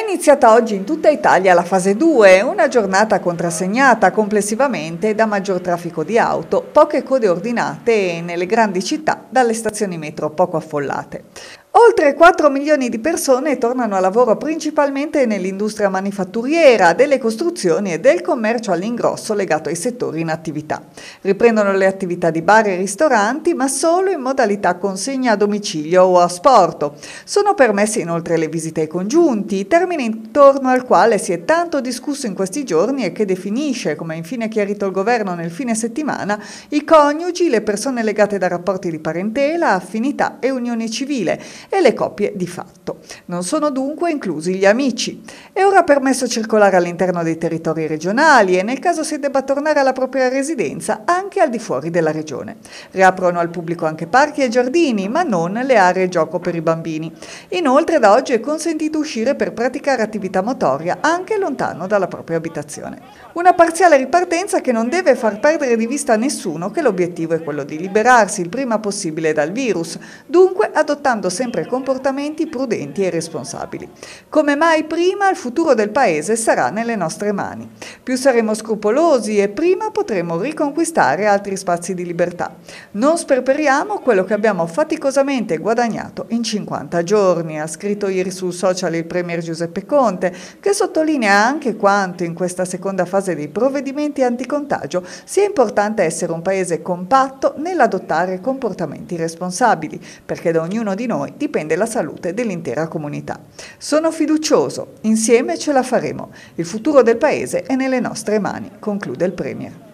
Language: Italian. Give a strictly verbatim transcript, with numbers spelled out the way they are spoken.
iniziata oggi in tutta Italia la fase due, una giornata contrassegnata complessivamente da maggior traffico di auto, poche code ordinate e nelle grandi città dalle stazioni metro poco affollate. Oltre quattro milioni di persone tornano a lavoro principalmente nell'industria manifatturiera, delle costruzioni e del commercio all'ingrosso legato ai settori in attività. Riprendono le attività di bar e ristoranti, ma solo in modalità consegna a domicilio o asporto. Sono permesse inoltre le visite ai congiunti, termine intorno al quale si è tanto discusso in questi giorni e che definisce, come ha infine chiarito il governo nel fine settimana, i coniugi, le persone legate da rapporti di parentela, affinità e unione civile, e le coppie di fatto. Non sono dunque inclusi gli amici. È ora permesso circolare all'interno dei territori regionali e nel caso si debba tornare alla propria residenza anche al di fuori della regione. Riaprono al pubblico anche parchi e giardini, ma non le aree gioco per i bambini. Inoltre da oggi è consentito uscire per praticare attività motoria anche lontano dalla propria abitazione. Una parziale ripartenza che non deve far perdere di vista a nessuno che l'obiettivo è quello di liberarsi il prima possibile dal virus, dunque adottando sempre comportamenti prudenti e responsabili. Come mai prima il futuro del Paese sarà nelle nostre mani. Più saremo scrupolosi e prima potremo riconquistare altri spazi di libertà. Non sperperiamo quello che abbiamo faticosamente guadagnato in cinquanta giorni, ha scritto ieri sul social il premier Giuseppe Conte, che sottolinea anche quanto in questa seconda fase dei provvedimenti anticontagio sia importante essere un Paese compatto nell'adottare comportamenti responsabili, perché da ognuno di noi dipende la salute dell'intera comunità. Sono fiducioso, insieme ce la faremo. Il futuro del Paese è nelle nostre mani, conclude il premier.